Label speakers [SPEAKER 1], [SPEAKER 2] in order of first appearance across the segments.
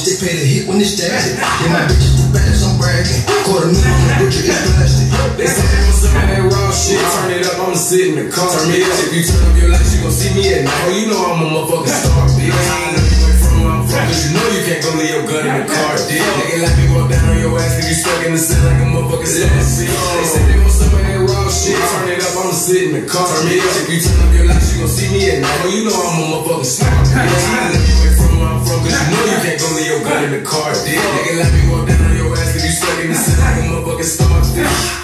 [SPEAKER 1] stick, pay the hit when it's static. Then my bitches too bad, I'm bragging. Quarter million on the butcher, it's plastic.
[SPEAKER 2] They say they want some of that raw shit. Turn it up, I'ma sit in the car. Turn me up, if you turn up your lights, you gon' see me at night. Oh, you know I'm a motherfucking star, bitch. I ain't know you went from where I'm from, cause you know you can't go leave your gun in the car, bitch. Nigga like me walk down on your ass if you stuck in the cell like a motherfucking star, bitch. They say they want some of that raw shit. Turn it up, I'ma sit in the car. Turn me up, if you turn up your lights, you gon' see me at night. Oh, you know I'm a motherfucking star, bitch. I ain't know you went from where I'm from, cause you know you can't go leave your gun in the car, bitch. Nigga like me walk down on your ass if you stuck in the cell like a motherfucking star, bitch.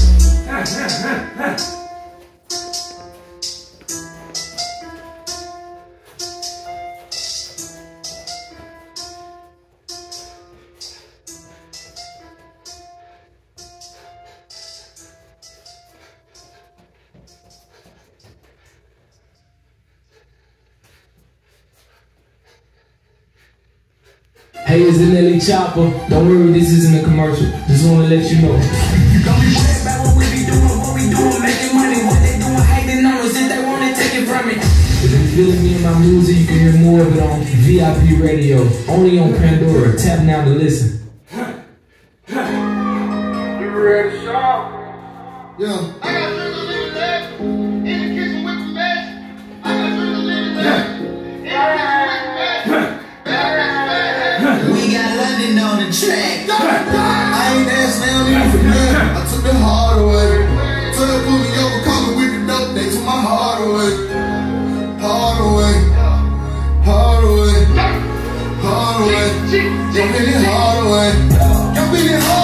[SPEAKER 3] Hey, it's the Nelly Chopper. Don't worry, this isn't a commercial. Just wanna let you know.
[SPEAKER 4] Don't be worried about what we be doing, making money. What they doing, hating on us if they wanna take it from me.
[SPEAKER 3] If you're feeling me and my music, you can hear more of it on VIP Radio, only on Pandora. Tap now to listen.
[SPEAKER 4] You ready, Sean?
[SPEAKER 1] Yeah.
[SPEAKER 5] I got drinks a little left in the kitchen with the mess. I got drinks a little left in the kitchen with the mess.
[SPEAKER 6] We got London on the track. I ain't asking them even for nothing. I took the heart away. Told her pull me over, call me with the dope. They took my heart away. Heart away. Heart away. Heart away. Your feeling hard away. Your feeling hard.